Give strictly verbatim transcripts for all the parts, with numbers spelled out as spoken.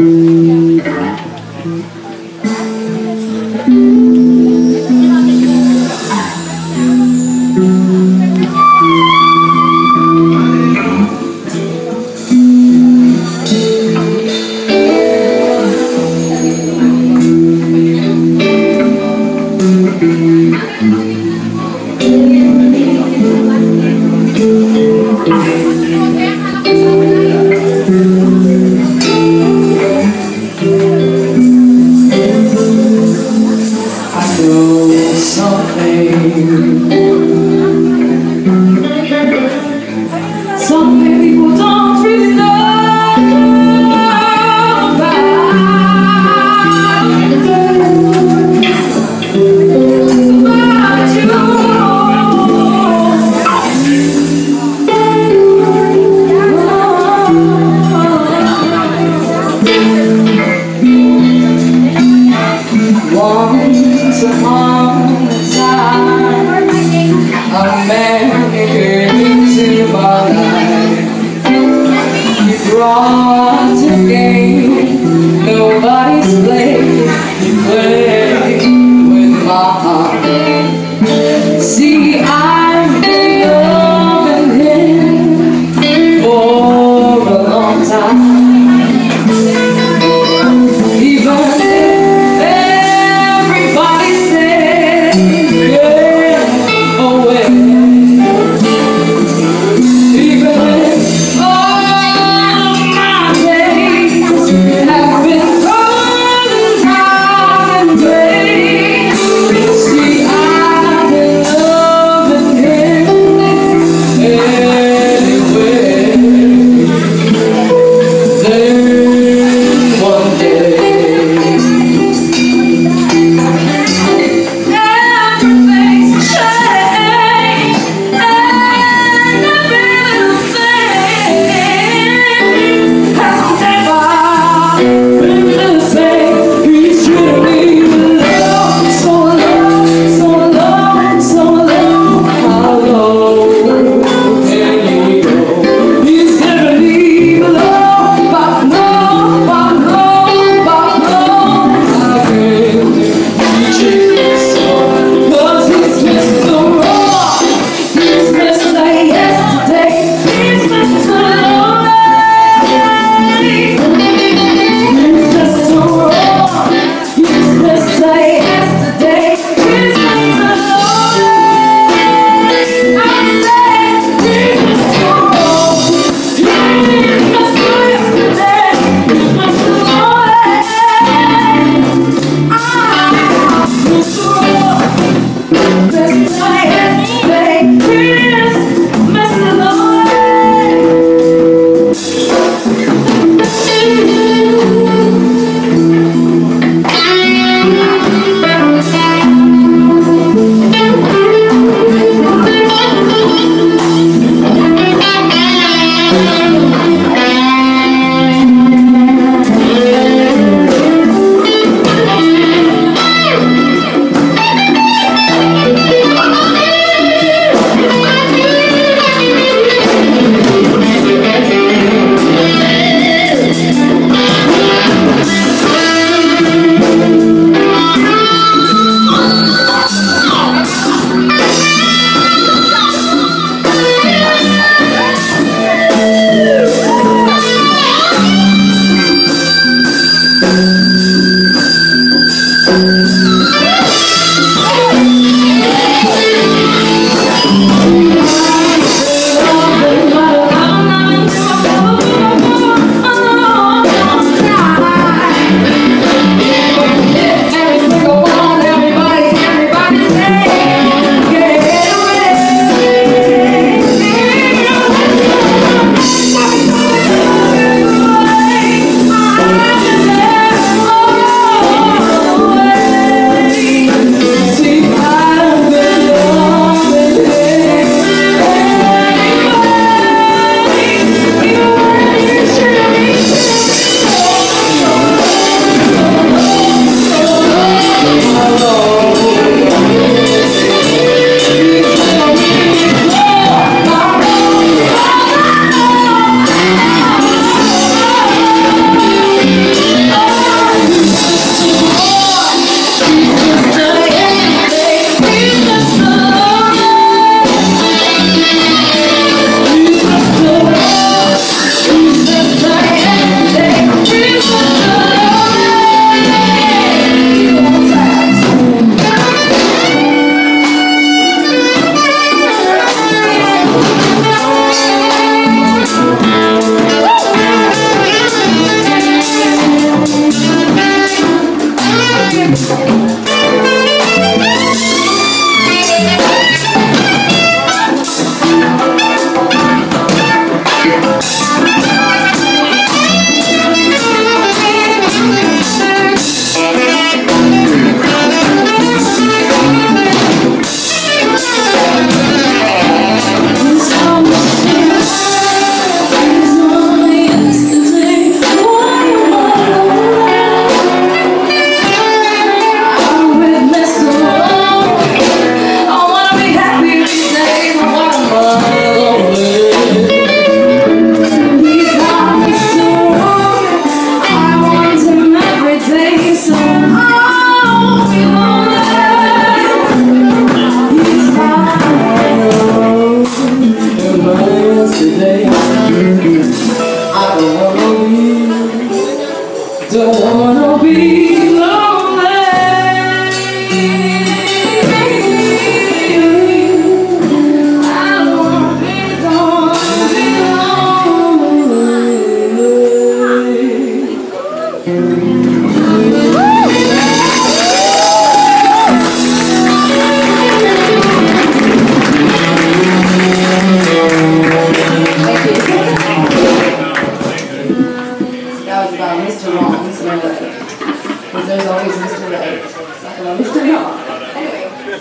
Something people don't really know about. It's about you. Once upon a time, a man came into my life. He brought a game nobody's played. He played with my heart. See, I've been loving him for a long time. Even if everybody says yeah, oh well. Even if all my days have been cold and hard and gray. See, I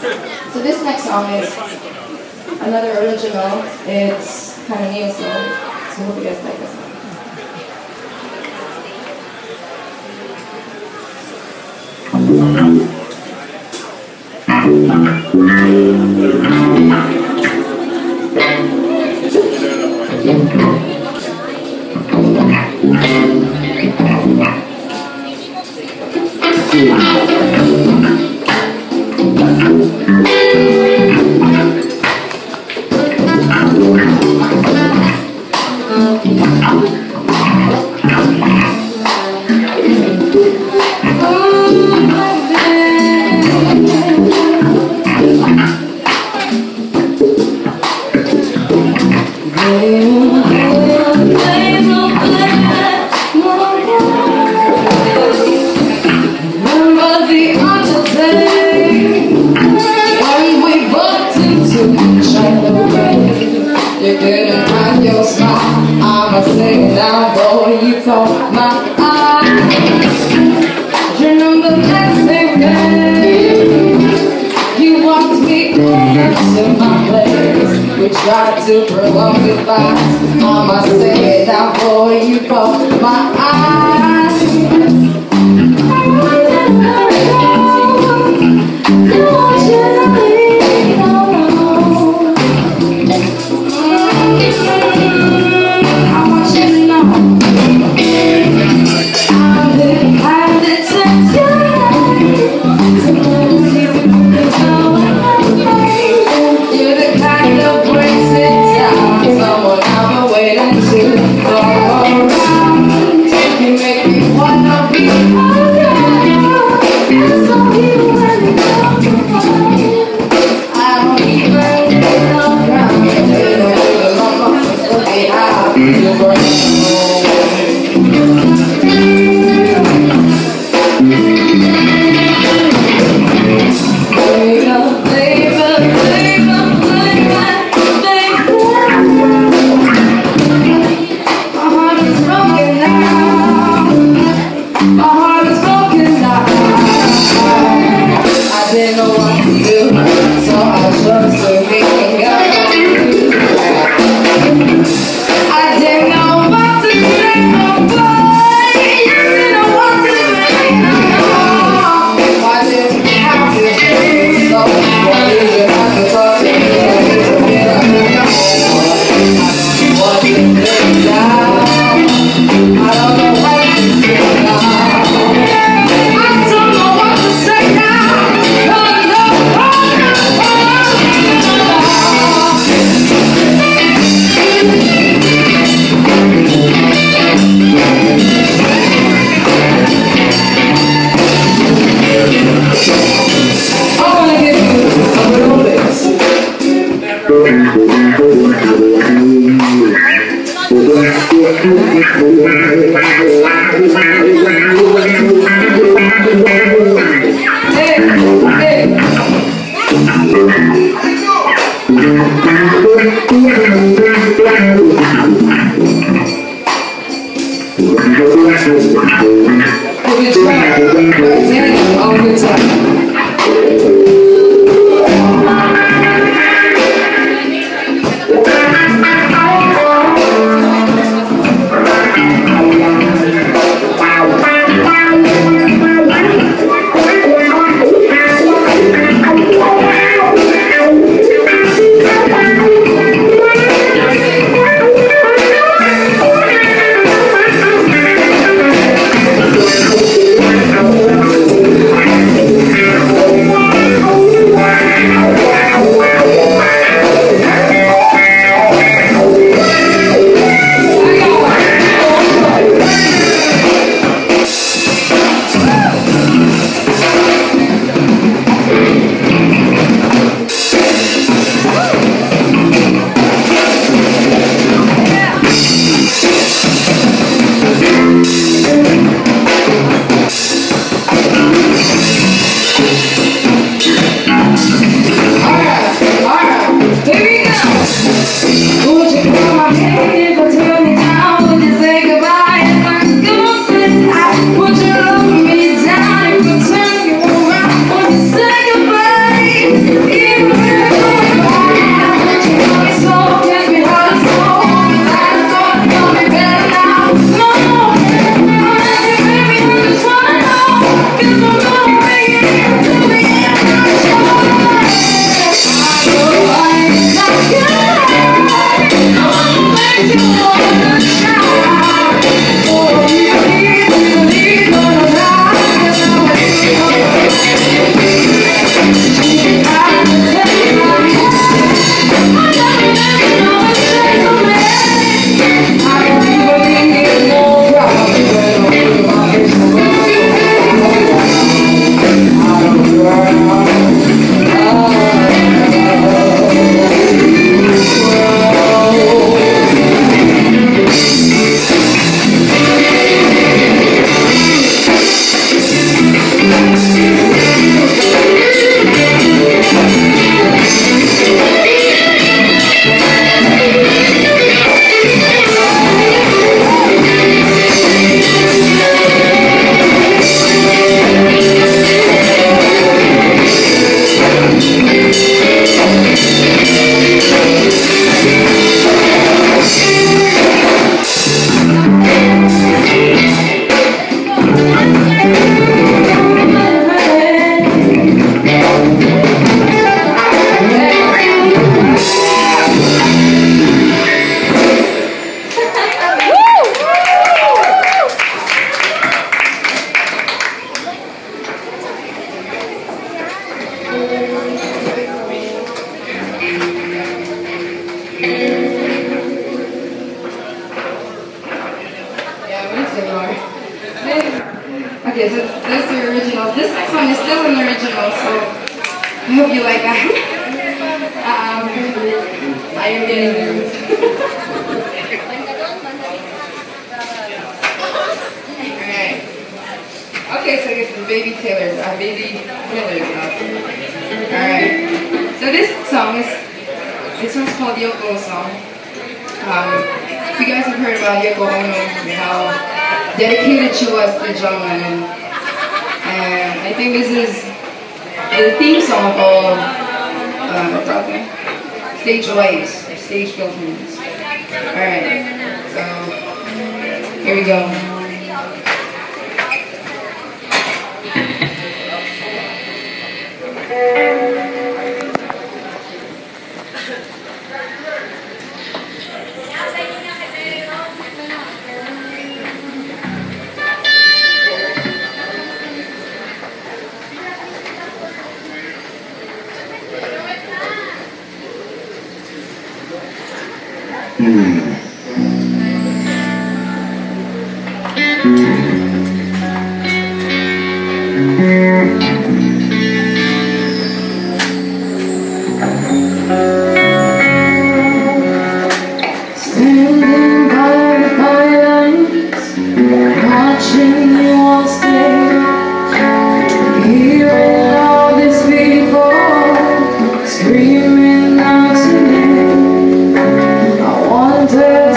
So this next song is another original. It's kind of new, so, so I hope you guys like this one. I'ma sing now, boy, you caught my eye. You remember that same day you walked me over to my place. We tried to prolong goodbye. I'ma sing now, boy, you caught my eye. Wow. still an original, so I hope you like that. um, I am getting nervous. Alright. Okay, so I guess the Baby Taylors, uh, Baby Taylors. Alright. So this song is, this one's called Yoko Song. Um, if you guys have heard about Yoko Ono, how dedicated she was to John Lennon. And I think this is the theme song of uh, Stage Lights, Stage Filters. Alright, so here we go. Hmm. Standing by the pylons, watching you on stage, hearing all these people screaming out your name. I wonder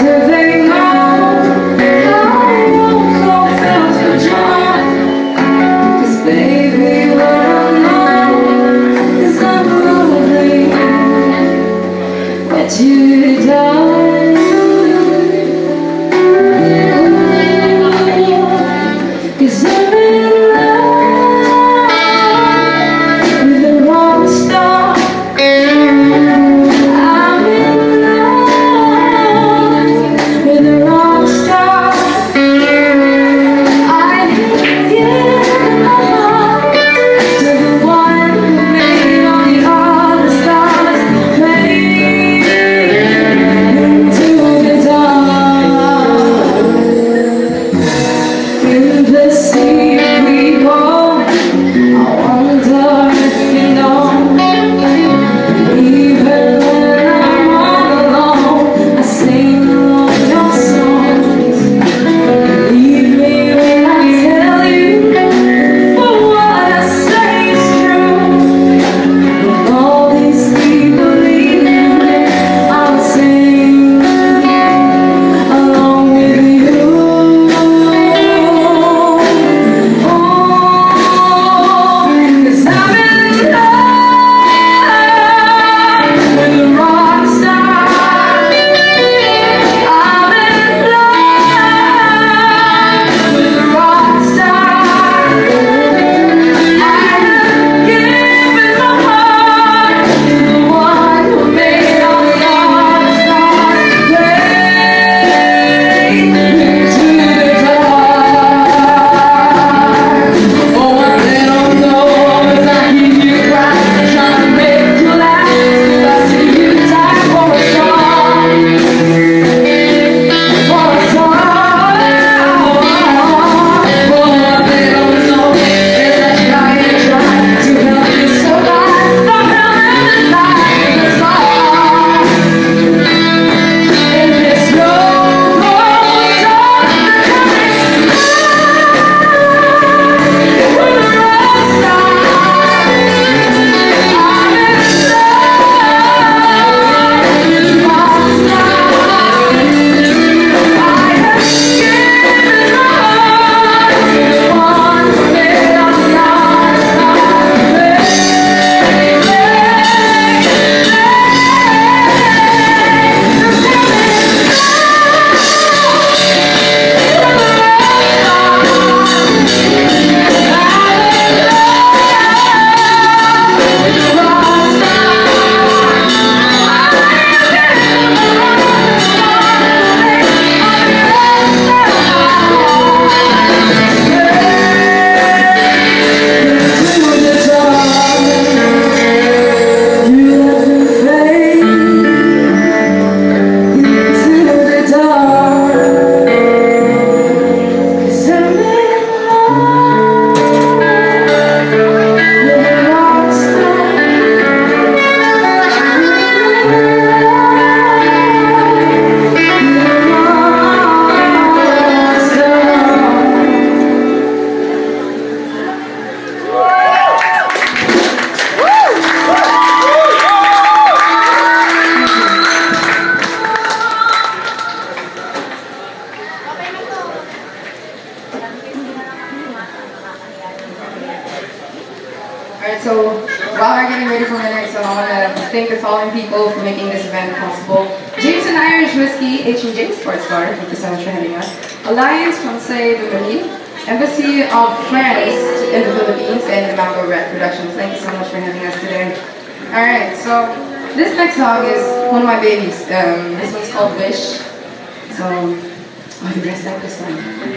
the following people for making this event possible. James and Irish Whiskey, H and J Sports Bar, thank you so much for having us. Alliance Francais de Marie, Embassy of France in the Philippines, and the Mambo Red Productions. Thank you so much for having us today. Alright, so this next song is one of my babies. Um, this one's called Wish. So, oh, the rest like this one.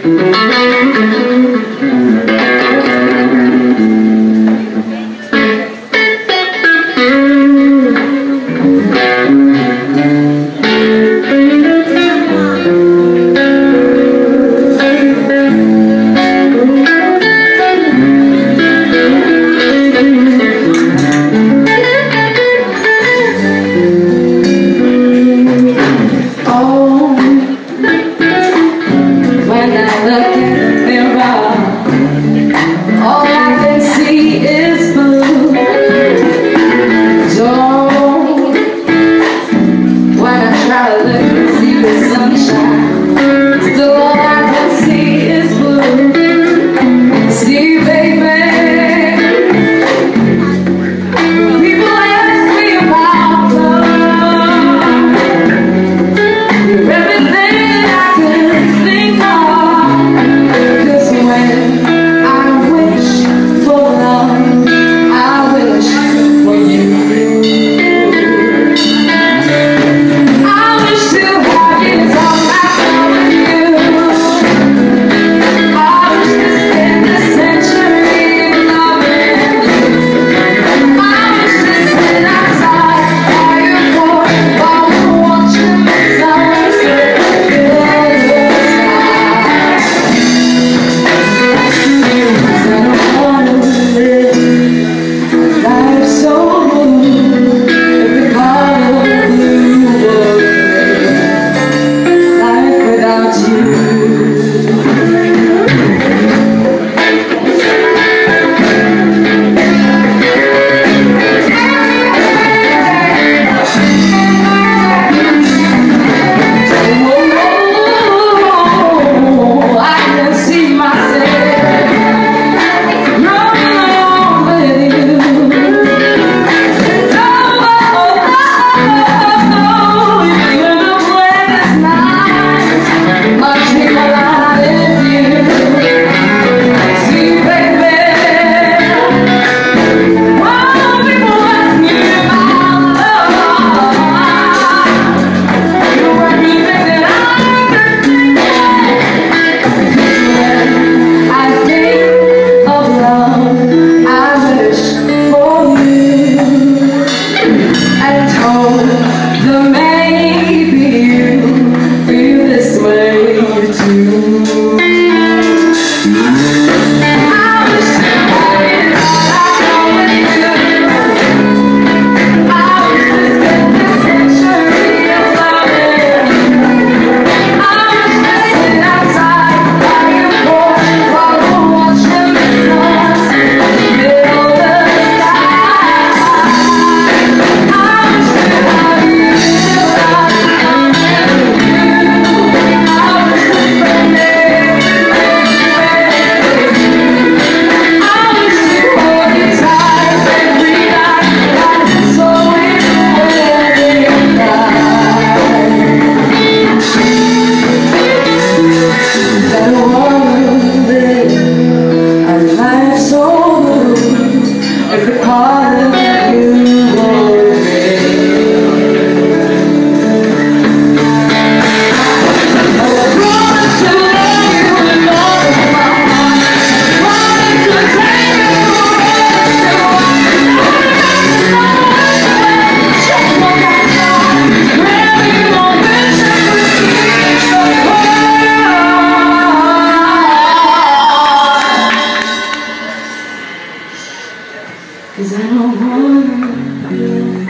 Cause I don't wanna live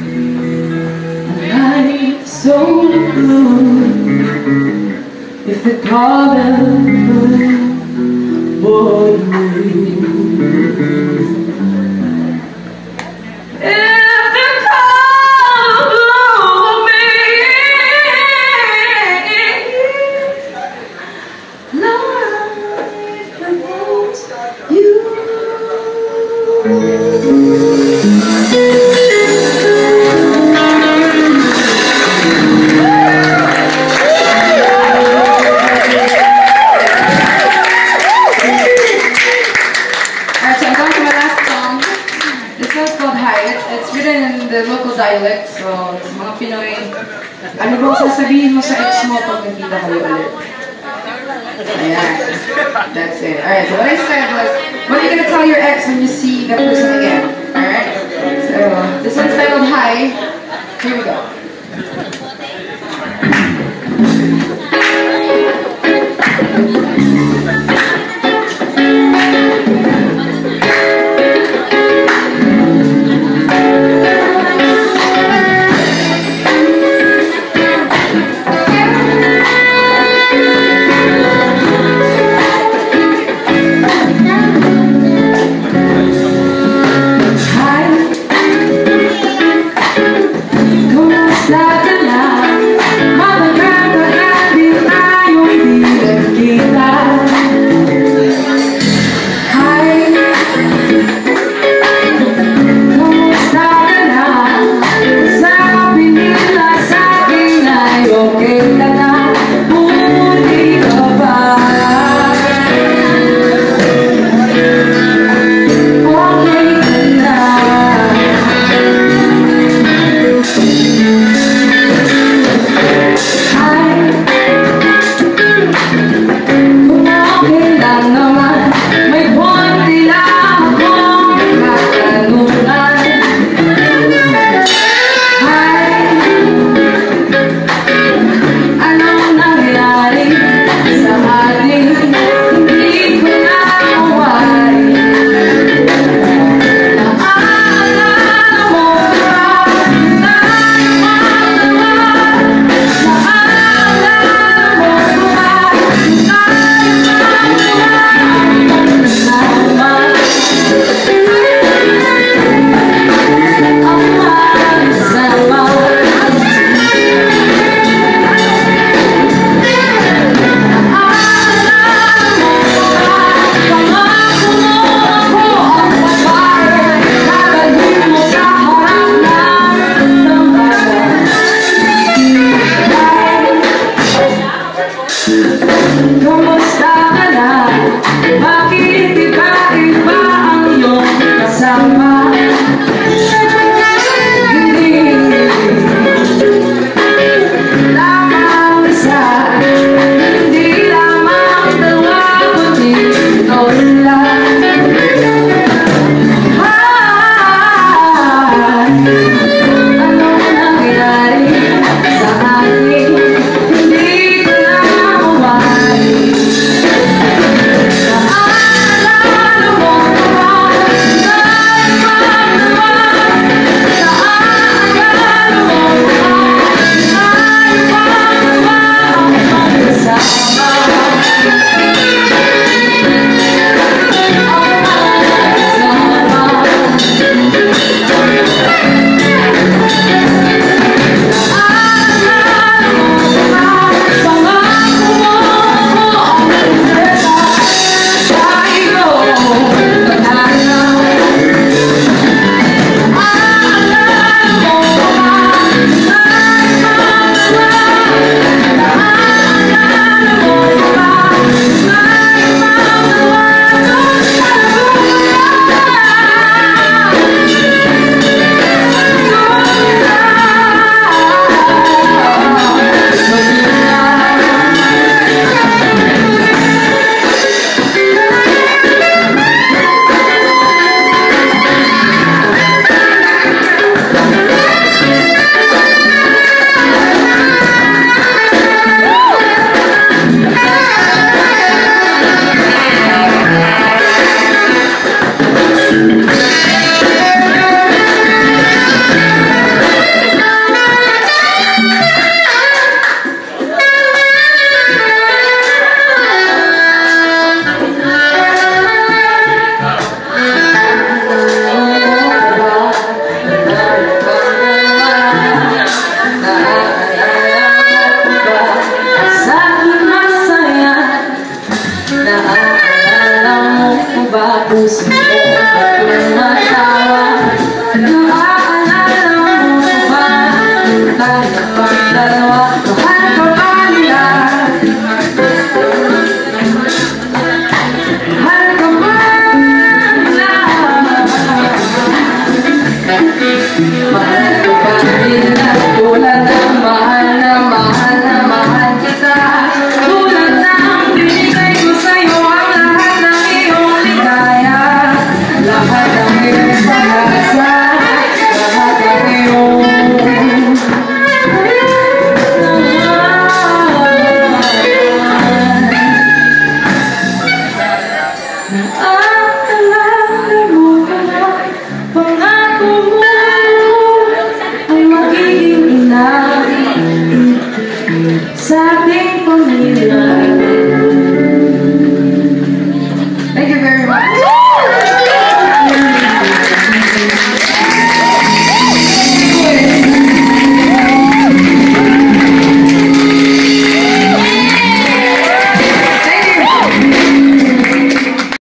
a life so blue if the color would move. You ex. So, sa mga Pinoy, ano bang sasabihin mo sa ex mo pag nagkita kayo ulit? Ayan. That's it. Alright, so what I said was, what are you gonna tell your ex when you see that person again? Alright? So, this one's titled Hi. Here we go.